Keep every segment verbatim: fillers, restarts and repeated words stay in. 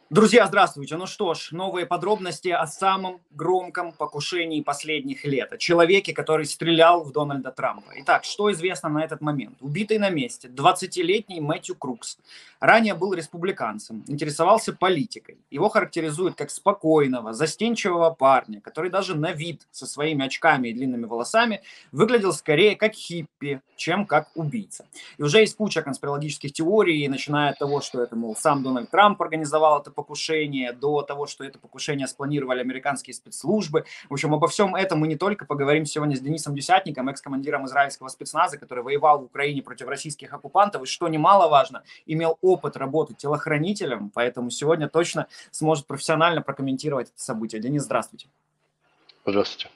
Друзья, здравствуйте. Ну что ж, новые подробности о самом громком покушении последних лет. О человеке, который стрелял в Дональда Трампа. Итак, что известно на этот момент? Убитый на месте двадцатилетний Мэтью Крукс. Ранее был республиканцем, интересовался политикой. Его характеризуют как спокойного, застенчивого парня, который даже на вид со своими очками и длинными волосами выглядел скорее как хиппи, чем как убийца. И уже есть куча конспирологических теорий, начиная от того, что это, мол, сам Дональд Трамп организовал это покушение, до того, что это покушение спланировали американские спецслужбы. В общем, обо всем этом мы не только поговорим сегодня с Денисом Десятником, экс-командиром израильского спецназа, который воевал в Украине против российских оккупантов, и, что немаловажно, имел опыт работы телохранителем, поэтому сегодня точно сможет профессионально прокомментировать это событие. Денис, здравствуйте. Здравствуйте.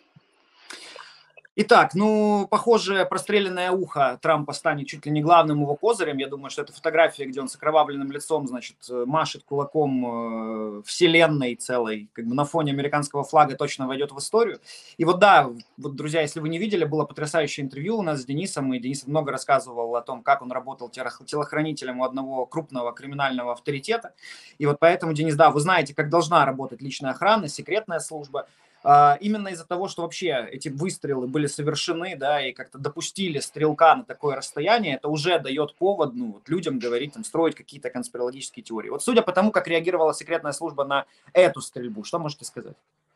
Итак, ну, похоже, простреленное ухо Трампа станет чуть ли не главным его козырем. Я думаю, что это фотография, где он с окровавленным лицом, значит, э, машет кулаком э, вселенной целой, как бы на фоне американского флага точно войдет в историю. И вот да, вот, друзья, если вы не видели, было потрясающее интервью у нас с Денисом, и Денис много рассказывал о том, как он работал телох- телохранителем у одного крупного криминального авторитета. И вот поэтому, Денис, да, вы знаете, как должна работать личная охрана, секретная служба. А, именно из-за того, что вообще эти выстрелы были совершены, да, и как-то допустили стрелка на такое расстояние, это уже дает повод, ну, вот людям говорить, там, строить какие-то конспирологические теории. Вот судя по тому, как реагировала секретная служба на эту стрельбу, что можете сказать?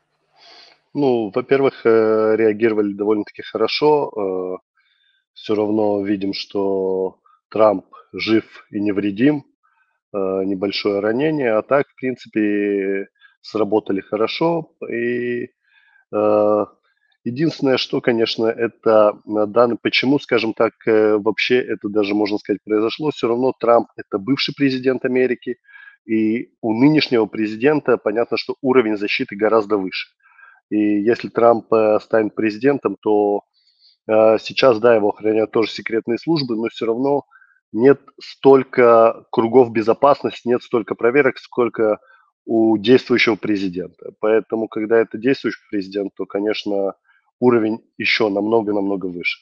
Ну, во-первых, э, реагировали довольно-таки хорошо. Все равно видим, что Трамп жив и невредим, э, небольшое ранение, а так, в принципе, сработали хорошо. И э, единственное, что, конечно, это на данный, почему, скажем так, э, вообще это даже, можно сказать, произошло, все равно Трамп – это бывший президент Америки, и у нынешнего президента понятно, что уровень защиты гораздо выше. И если Трамп э, станет президентом, то э, сейчас, да, его охраняют тоже секретные службы, но все равно нет столько кругов безопасности, нет столько проверок, сколько у действующего президента. Поэтому, когда это действующий президент, то, конечно, уровень еще намного-намного выше.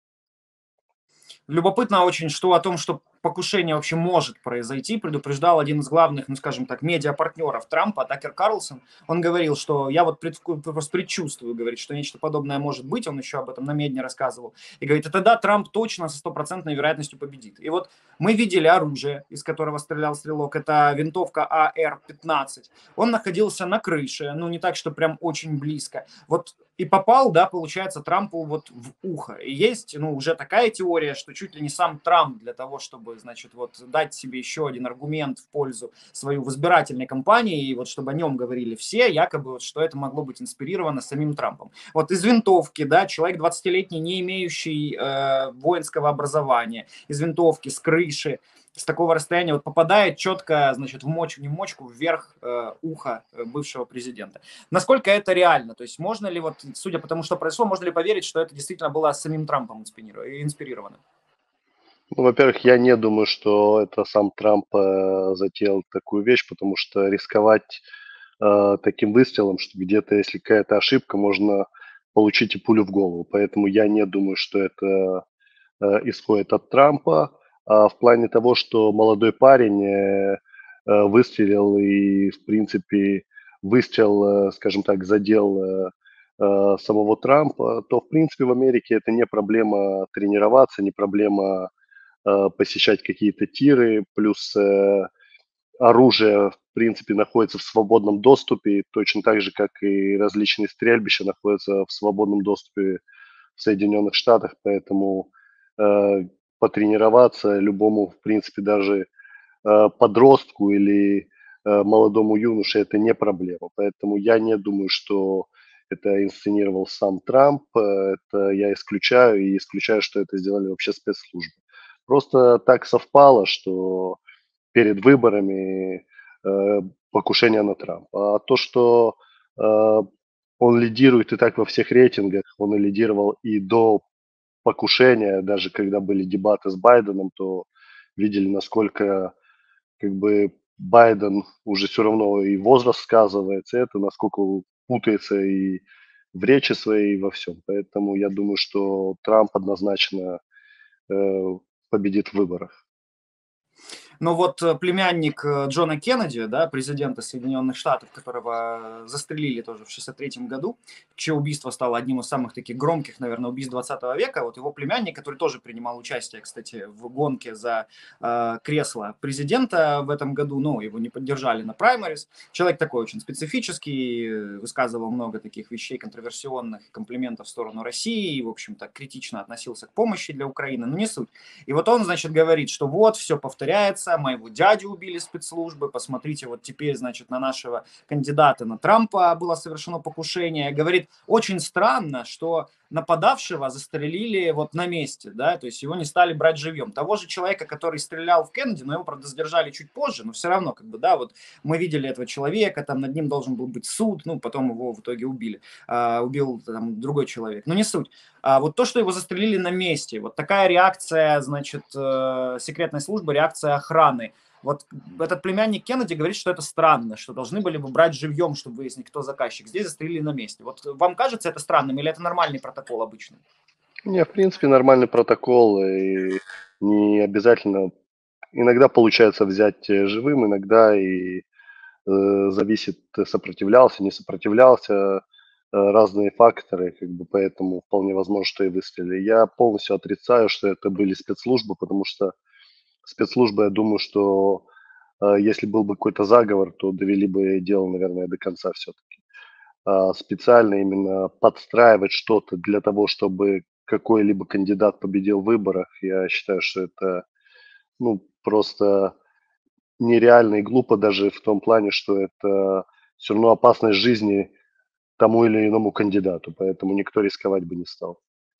Любопытно очень, что о том, что покушение вообще может произойти, предупреждал один из главных, ну, скажем так, медиапартнеров Трампа, Такер Карлсон. Он говорил, что я вот предвку- просто предчувствую, говорит, что нечто подобное может быть. Он еще об этом на Медне рассказывал. И говорит, и тогда Трамп точно со стопроцентной вероятностью победит. И вот мы видели оружие, из которого стрелял стрелок. Это винтовка А Р пятнадцать. Он находился на крыше, ну, не так, что прям очень близко. Вот и попал, да, получается, Трампу вот в ухо. И есть, ну, уже такая теория, что чуть ли не сам Трамп для того, чтобы, значит, вот дать себе еще один аргумент в пользу своей в избирательной кампании, и вот чтобы о нем говорили все, якобы, вот, что это могло быть инспирировано самим Трампом. Вот из винтовки, да, человек двадцатилетний, не имеющий э, воинского образования, из винтовки, с крыши, с такого расстояния вот попадает четко, значит, в мочку, не в мочку, вверх э, уха э, бывшего президента. Насколько это реально? То есть можно ли, вот, судя по тому, что произошло, можно ли поверить, что это действительно было самим Трампом инспирировано? Ну, во-первых, я не думаю, что это сам Трамп э, затеял такую вещь, потому что рисковать э, таким выстрелом, что где-то, если какая-то ошибка, можно получить и пулю в голову. Поэтому я не думаю, что это э, исходит от Трампа. А в плане того, что молодой парень э, э, выстрелил и, в принципе, выстрел, э, скажем так, задел э, э, самого Трампа, то, в принципе, в Америке это не проблема тренироваться, не проблема э, посещать какие-то тиры, плюс э, оружие, в принципе, находится в свободном доступе, точно так же, как и различные стрельбища находятся в свободном доступе в Соединенных Штатах, поэтому э, потренироваться любому, в принципе, даже э, подростку или э, молодому юноше это не проблема. Поэтому я не думаю, что это инсценировал сам Трамп. Э, Это я исключаю и исключаю, что это сделали вообще спецслужбы. Просто так совпало, что перед выборами э, покушение на Трампа. А то, что э, он лидирует и так во всех рейтингах, он и лидировал и до покушения, даже когда были дебаты с Байденом, то видели, насколько как бы Байден уже все равно и возраст сказывается, это насколько он путается и в речи своей, и во всем. Поэтому я думаю, что Трамп однозначно э, победит в выборах. Но вот э, племянник э, Джона Кеннеди, да, президента Соединенных Штатов, которого застрелили тоже в шестьдесят третьем году, чье убийство стало одним из самых таких громких, наверное, убийств двадцатого века, вот его племянник, который тоже принимал участие, кстати, в гонке за э, кресло президента в этом году, ну, его не поддержали на праймарис. Человек такой очень специфический, э, высказывал много таких вещей контроверсионных, комплиментов в сторону России, и, в общем-то, критично относился к помощи для Украины, но не суть. И вот он, значит, говорит, что вот, все повторяется, моего дядю убили спецслужбы, посмотрите, вот теперь, значит, на нашего кандидата, на Трампа было совершено покушение. Говорит, очень странно, что нападавшего застрелили вот на месте, да, то есть его не стали брать живьем. Того же человека, который стрелял в Кеннеди, но его, правда, задержали чуть позже, но все равно, как бы, да, вот мы видели этого человека, там над ним должен был быть суд, ну, потом его в итоге убили, а, убил там другой человек, но не суть. А вот то, что его застрелили на месте, вот такая реакция, значит, э, секретной службы, реакция охраны. Вот этот племянник Кеннеди говорит, что это странно, что должны были бы брать живьем, чтобы выяснить, кто заказчик. Здесь застрелили на месте. Вот вам кажется это странным или это нормальный протокол обычный? Не, в принципе, нормальный протокол, и не обязательно. Иногда получается взять э, живым, иногда и э, зависит, э, сопротивлялся, не сопротивлялся, э, разные факторы, как бы, поэтому вполне возможно, что и выстрелили. Я полностью отрицаю, что это были спецслужбы, потому что спецслужбы, я думаю, что э, если был бы какой-то заговор, то довели бы дело, наверное, до конца все-таки. А специально именно подстраивать что-то для того, чтобы какой-либо кандидат победил в выборах, я считаю, что это, ну, просто нереально и глупо даже в том плане, что это все равно опасность жизни тому или иному кандидату, поэтому никто рисковать бы не стал.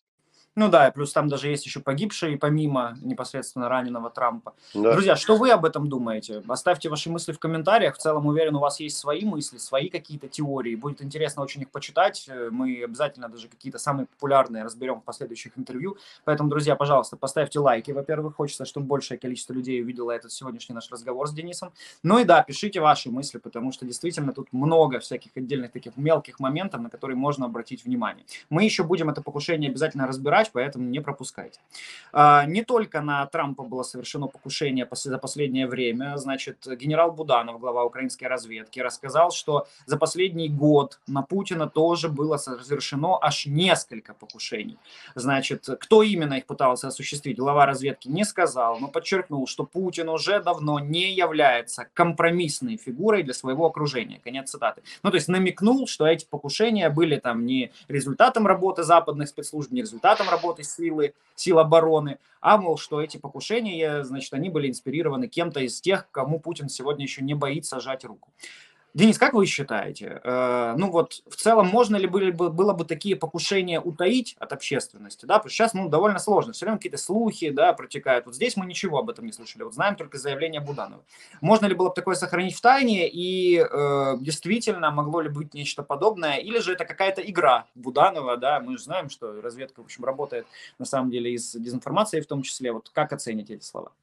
Ну да, и плюс там даже есть еще погибшие, помимо непосредственно раненого Трампа. Да. Друзья, что вы об этом думаете? Оставьте ваши мысли в комментариях. В целом, уверен, у вас есть свои мысли, свои какие-то теории. Будет интересно очень их почитать. Э, Мы обязательно даже какие-то самые популярные разберем в последующих интервью. Поэтому, друзья, пожалуйста, поставьте лайки. Во-первых, хочется, чтобы большее количество людей увидело этот сегодняшний наш разговор с Денисом. Ну и да, пишите ваши мысли, потому что действительно тут много всяких отдельных таких мелких моментов, на которые можно обратить внимание. Мы еще будем это покушение обязательно разбирать, поэтому не пропускайте. А, Не только на Трампа было совершено покушение за последнее время. Значит, генерал Буданов, глава украинской разведки, рассказал, что за последний год на Путина тоже было совершено аж несколько покушений. Значит, кто именно их пытался осуществить, глава разведки не сказал, но подчеркнул, что Путин уже давно не является компромиссной фигурой для своего окружения. Конец цитаты. Ну, то есть намекнул, что эти покушения были там не результатом работы западных спецслужб, не результатом работы силы, сил обороны, а, мол, что эти покушения, значит, они были инспирированы кем-то из тех, кому Путин сегодня еще не боится сжать руку. Денис, как вы считаете, э, ну вот в целом можно ли были бы, было бы такие покушения утаить от общественности, да, потому что сейчас, ну, довольно сложно, все равно какие-то слухи, да, протекают, вот здесь мы ничего об этом не слышали, вот знаем только заявление Буданова. Можно ли было бы такое сохранить в тайне и э, действительно могло ли быть нечто подобное, или же это какая-то игра Буданова, да, мы же знаем, что разведка, в общем, работает на самом деле из дезинформации в том числе, вот как оцените эти слова?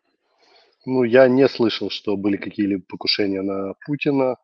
Ну, я не слышал, что были какие-либо покушения на Путина,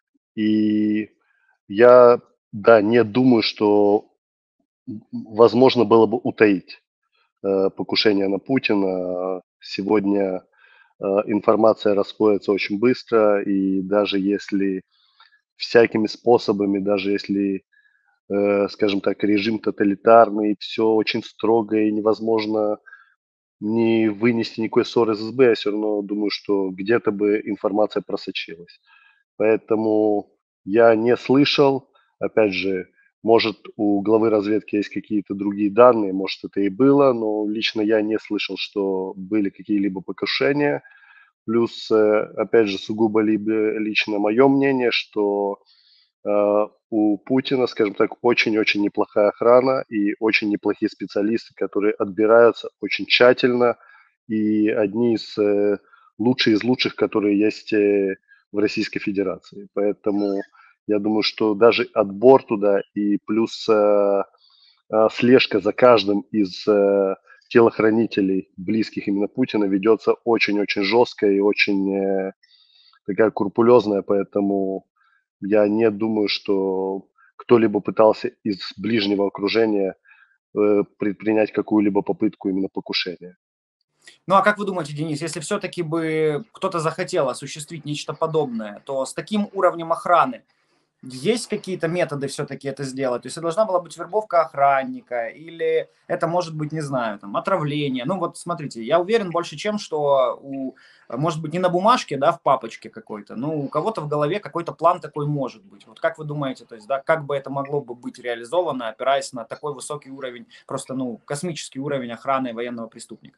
и я, да, не думаю, что м, возможно было бы утаить э, покушение на Путина. Сегодня э, информация расходится очень быстро, и даже если всякими способами, даже если, э, скажем так, режим тоталитарный, все очень строго и невозможно не вынести никакой ссоры из СБ, я все равно думаю, что где-то бы информация просочилась. Поэтому я не слышал, опять же, может, у главы разведки есть какие-то другие данные, может, это и было, но лично я не слышал, что были какие-либо покушения. Плюс, э, опять же, сугубо либо лично мое мнение, что э, у Путина, скажем так, очень-очень неплохая охрана и очень неплохие специалисты, которые отбираются очень тщательно, и одни из э, лучших из лучших, которые есть э, в Российской Федерации. Поэтому я думаю, что даже отбор туда и плюс э, э, слежка за каждым из э, телохранителей, близких именно Путина, ведется очень-очень жестко и очень э, такая скрупулезная, поэтому я не думаю, что кто-либо пытался из ближнего окружения э, предпринять какую-либо попытку именно покушения. Ну, а как вы думаете, Денис, если все-таки бы кто-то захотел осуществить нечто подобное, то с таким уровнем охраны есть какие-то методы все-таки это сделать? То есть это должна была быть вербовка охранника или это может быть, не знаю, там, отравление? Ну вот смотрите, я уверен больше чем, что у, может быть, не на бумажке, да, в папочке какой-то, но у кого-то в голове какой-то план такой может быть. Вот как вы думаете, то есть, да, как бы это могло бы быть реализовано, опираясь на такой высокий уровень, просто, ну, космический уровень охраны военного преступника?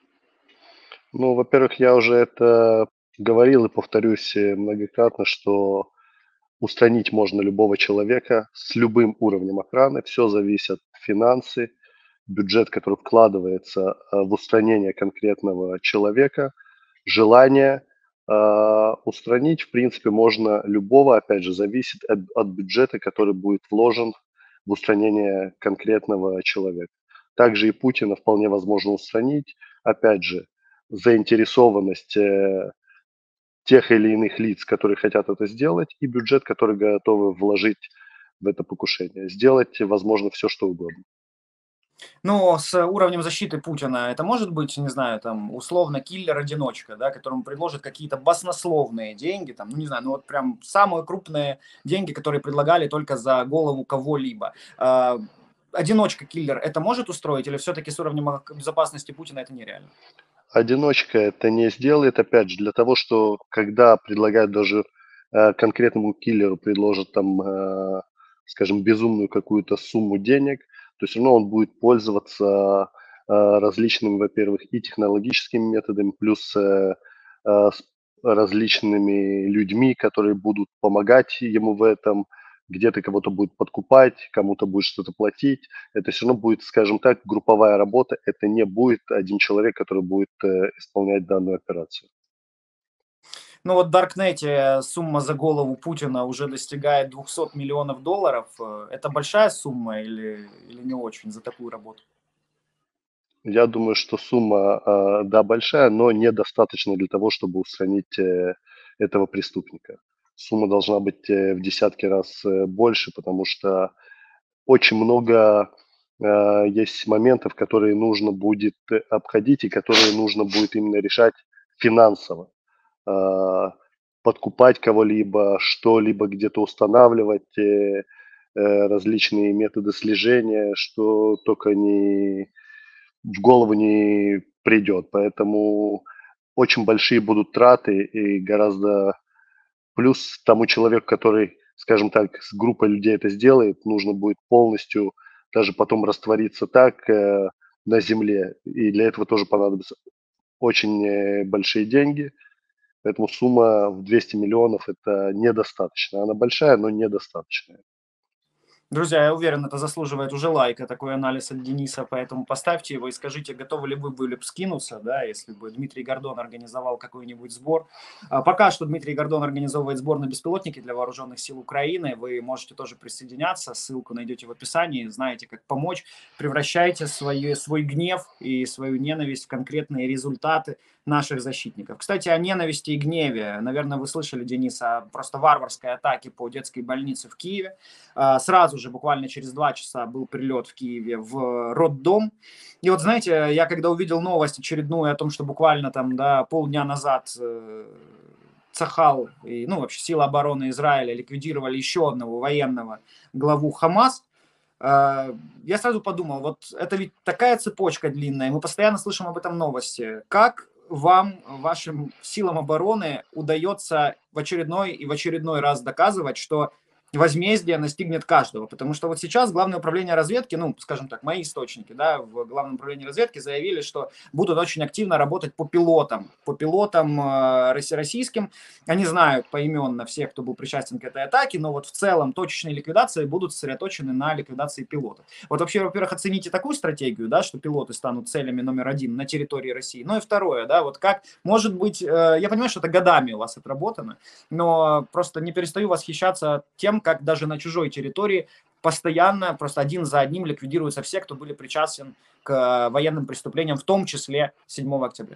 Ну, во-первых, я уже это говорил и повторюсь э, многократно, что устранить можно любого человека с любым уровнем охраны. Все зависит от финансы, бюджет, который вкладывается э, в устранение конкретного человека, желание а, устранить, в принципе, можно любого, опять же, зависит от, от бюджета, который будет вложен в устранение конкретного человека. Также и Путина вполне возможно устранить. Опять же, заинтересованность э, тех или иных лиц, которые хотят это сделать, и бюджет, который готовы вложить в это покушение. Сделать, возможно, все, что угодно. Ну, с уровнем защиты Путина это может быть, не знаю, там, условно, киллер-одиночка, да, которому предложат какие-то баснословные деньги, там, ну, не знаю, ну, вот прям самые крупные деньги, которые предлагали только за голову кого-либо. А, одиночка-киллер это может устроить или все-таки с уровнем ок- безопасности Путина это нереально? Одиночка это не сделает, опять же, для того, что когда предлагают даже э, конкретному киллеру, предложат там, э, скажем, безумную какую-то сумму денег, то все равно он будет пользоваться э, различными, во-первых, и технологическими методами, плюс э, э, с различными людьми, которые будут помогать ему в этом, где-то кого-то будет подкупать, кому-то будет что-то платить. Это все равно будет, скажем так, групповая работа. Это не будет один человек, который будет э, исполнять данную операцию. Ну, вот в Даркнете сумма за голову Путина уже достигает двухсот миллионов долларов. Э, Это большая сумма или, или не очень за такую работу? Я думаю, что сумма, а, да, большая, но недостаточно для того, чтобы устранить э, этого преступника. Сумма должна быть э, в десятки раз э, больше, потому что очень много а, есть моментов, которые нужно будет э, обходить и которые нужно будет именно решать финансово. а, Подкупать кого-либо, что-либо где-то устанавливать, э, э, различные методы слежения, что только не в голову не придет. Поэтому очень большие будут траты и гораздо плюс тому человеку, который, скажем так, с группой людей это сделает, нужно будет полностью даже потом раствориться так э, на земле. И для этого тоже понадобятся очень э, большие деньги. Поэтому сумма в двести миллионов это недостаточно. Она большая, но недостаточная. Друзья, я уверен, это заслуживает уже лайка, такой анализ от Дениса, поэтому поставьте его и скажите, готовы ли вы были бы скинуться, да, если бы Дмитрий Гордон организовал какой-нибудь сбор. А пока что Дмитрий Гордон организовывает сбор на беспилотники для вооруженных сил Украины, вы можете тоже присоединяться, ссылку найдете в описании, знаете, как помочь. Превращайте свой, свой гнев и свою ненависть в конкретные результаты наших защитников. Кстати, о ненависти и гневе. Наверное, вы слышали, Денис, о просто варварской атаке по детской больнице в Киеве. А, сразу же, буквально через два часа, был прилет в Киеве в роддом. И вот, знаете, я когда увидел новость очередную о том, что буквально там, да, полдня назад э, Цахал и, ну, вообще силы обороны Израиля ликвидировали еще одного военного главу Хамас, э, я сразу подумал, вот это ведь такая цепочка длинная, мы постоянно слышим об этом новости. Как вам, вашим силам обороны, удается в очередной и в очередной раз доказывать, что возмездие настигнет каждого? Потому что вот сейчас Главное управление разведки, ну, скажем так, мои источники, да, в Главном управлении разведки заявили, что будут очень активно работать по пилотам, по пилотам э, российским. Они знают поименно всех, кто был причастен к этой атаке, но вот в целом точечные ликвидации будут сосредоточены на ликвидации пилотов. Вот вообще, во-первых, оцените такую стратегию, да, что пилоты станут целями номер один на территории России. Ну и второе, да, вот как, может быть, э, я понимаю, что это годами у вас отработано, но просто не перестаю восхищаться тем, как даже на чужой территории постоянно, просто один за одним ликвидируются все, кто были причастен к военным преступлениям, в том числе седьмого октября.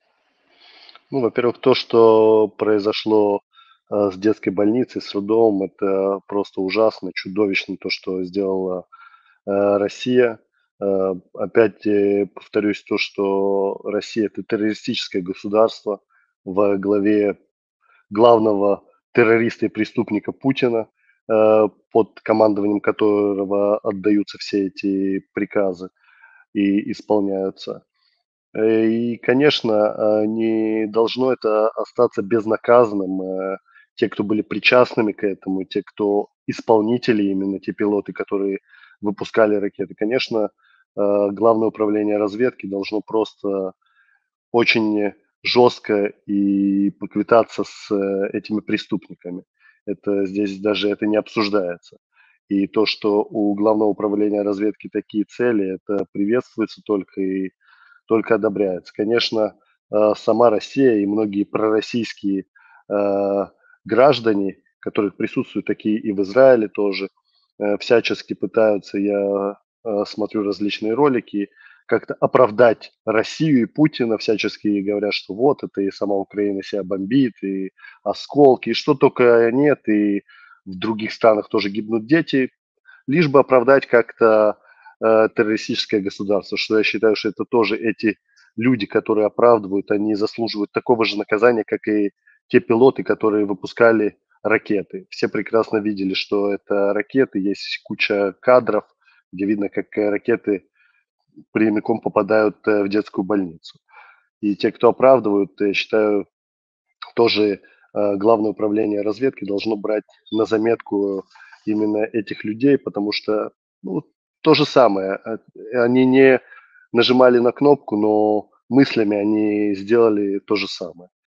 Ну, во-первых, то, что произошло э, с детской больницей, с роддомом, это просто ужасно, чудовищно то, что сделала э, Россия. Э, опять, э, повторюсь, то, что Россия- это террористическое государство во главе главного террориста и преступника Путина, э, под командованием которого отдаются все эти приказы и исполняются. Э, и, конечно, э, не должно это остаться безнаказанным. Э, те, кто были причастными к этому, те, кто исполнители, именно те пилоты, которые выпускали ракеты, конечно, э, Главное управление разведки должно просто очень жестко и поквитаться с э, этими преступниками. Это здесь даже это не обсуждается. И то, что у Главного управления разведки такие цели, это приветствуется только и только одобряется. Конечно, э, сама Россия и многие пророссийские э, граждане, которые присутствуют такие и в Израиле тоже, э, всячески пытаются, я э, смотрю различные ролики, как-то оправдать Россию и Путина, всячески говорят, что вот это и сама Украина себя бомбит, и осколки, и что только нет, и в других странах тоже гибнут дети, лишь бы оправдать как-то э, террористическое государство, что я считаю, что это тоже эти люди, которые оправдывают, они заслуживают такого же наказания, как и те пилоты, которые выпускали ракеты. Все прекрасно видели, что это ракеты, есть куча кадров, где видно, как э, ракеты прямиком попадают э, в детскую больницу. И те, кто оправдывают, я считаю, тоже э, Главное управление разведки должно брать на заметку именно этих людей, потому что ну, то же самое. э, Они не нажимали на кнопку, но мыслями они сделали то же самое.